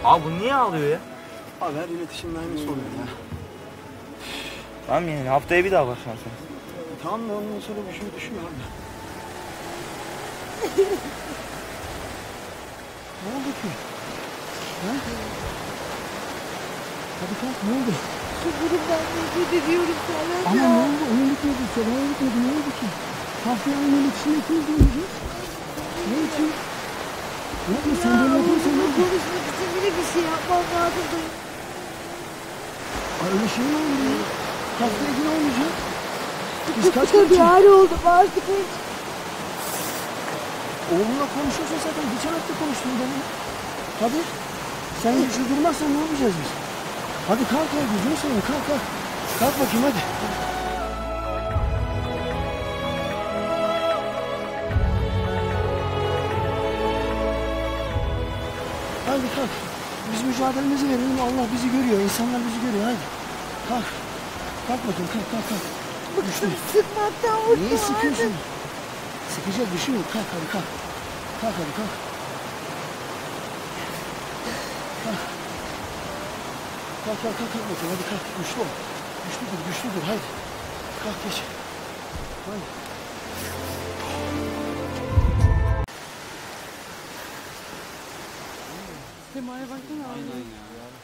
Abi bu niye ağlıyor ya? Abi her iletişimde aynısı oluyor ya. Tamam yani haftaya bir daha başlarsın. Tamam da ondan sonra bir şey düşüyor abi. Ne oldu ki? Ha? Hadi kalk, ne oldu? Kızımdan nefret ediyorum Serhat Ama ya. ne oldu? Ona gitmedi, sabahına gitmedi. Ne oldu ki? Haftaya aynı iletişimde ikimiz de olacağız. Ne için? Yapma sen böyle yaparsan ne olur? Konuşmak için bile bir şey yapmam lazım. Ay öyle şey mi olur ya? Haftaya yine olmayacak. Biz kaç Kısa bir gün hal oldum artık hiç. Oğlunla konuşuyorsan zaten geçen hafta konuştun benimle. Hadi. Sen güçlü durmazsan ne yapacağız biz? Hadi kalk ya gözünü seveyim kalk kalk. Kalk bakayım hadi. Hadi kalk. Biz mücadelemizi verelim. Allah bizi görüyor. İnsanlar bizi görüyor. Hadi. Kalk. Kalk bakayım kalk kalk kalk. Bıktım sıkmaktan vurdum. Niye sıkıyorsun? Sıkacak bir şey yok. Kalk hadi kalk. Kalk hadi kalk. Kalk. Kalk kalk kalk bakayım hadi kalk. Güçlü ol. Güçlü dur hadi. Kalk geç. Hadi. Sema'ya baksana abi. Aynen ya.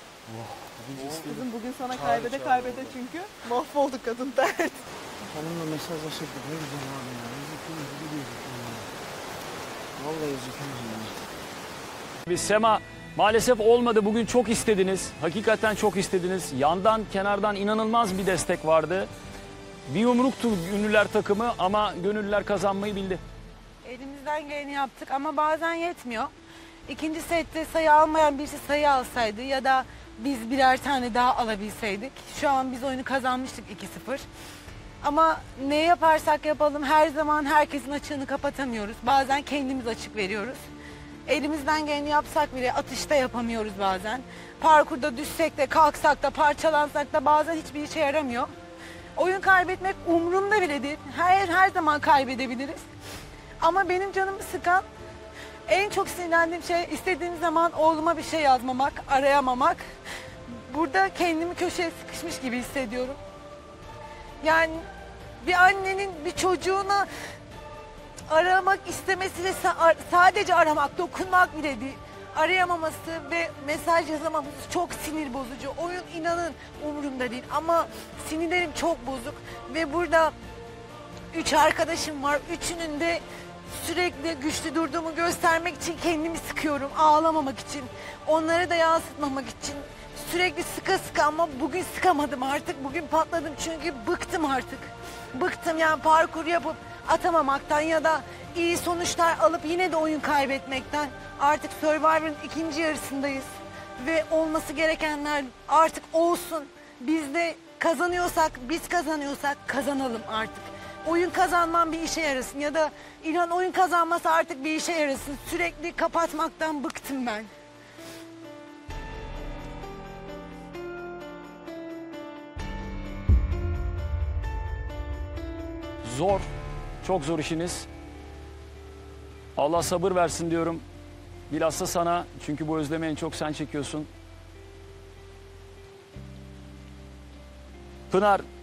Kızım bugün sana kaybede çünkü mahvolduk kadın dert. Hanımla mesajlaşırdık. Ne güzel abi ya. Yüzükümüz gidiyorduk ya. Vallahi yüzükümüz ya. Biz Sema maalesef olmadı. Bugün çok istediniz. Hakikaten çok istediniz. Yandan kenardan inanılmaz bir destek vardı. Bir yumruktu Gönüller takımı ama Gönüller kazanmayı bildi. Elimizden geleni yaptık ama bazen yetmiyor. İkinci sette sayı almayan birisi sayı alsaydı ya da biz birer tane daha alabilseydik. Şu an biz oyunu kazanmıştık 2-0. Ama ne yaparsak yapalım her zaman herkesin açığını kapatamıyoruz. Bazen kendimiz açık veriyoruz. Elimizden geleni yapsak bile atışta yapamıyoruz bazen. Parkurda düşsek de kalksak da parçalansak da bazen hiçbir işe yaramıyor. Oyun kaybetmek umurumda bile değil. Her zaman kaybedebiliriz. Ama benim canımı sıkan en çok sinirlendiğim şey istediğim zaman oğluma bir şey yazmamak, arayamamak. Burada kendimi köşeye sıkışmış gibi hissediyorum. Yani bir annenin bir çocuğuna aramak istemesi ve sadece aramak, dokunmak bile değil. Arayamaması ve mesaj yazamaması çok sinir bozucu. Oyun inanın umurumda değil ama sinirlerim çok bozuk. Ve burada 3 arkadaşım var. Üçünün de sürekli güçlü durduğumu göstermek için kendimi sıkıyorum. Ağlamamak için, onlara da yansıtmamak için. Sürekli sıka sıka ama bugün sıkamadım artık. Bugün patladım çünkü bıktım artık. Bıktım yani parkur yapıp atamamaktan ya da iyi sonuçlar alıp yine de oyun kaybetmekten. Artık Survivor'ın ikinci yarısındayız. Ve olması gerekenler artık olsun. Biz de biz kazanıyorsak kazanalım artık. Oyun kazanmam bir işe yarasın ya da İlhan oyun kazanması artık bir işe yarasın. Sürekli kapatmaktan bıktım ben. Zor, çok zor işiniz. Allah sabır versin diyorum. Bilhassa sana, çünkü bu özlemi en çok sen çekiyorsun. Pınar,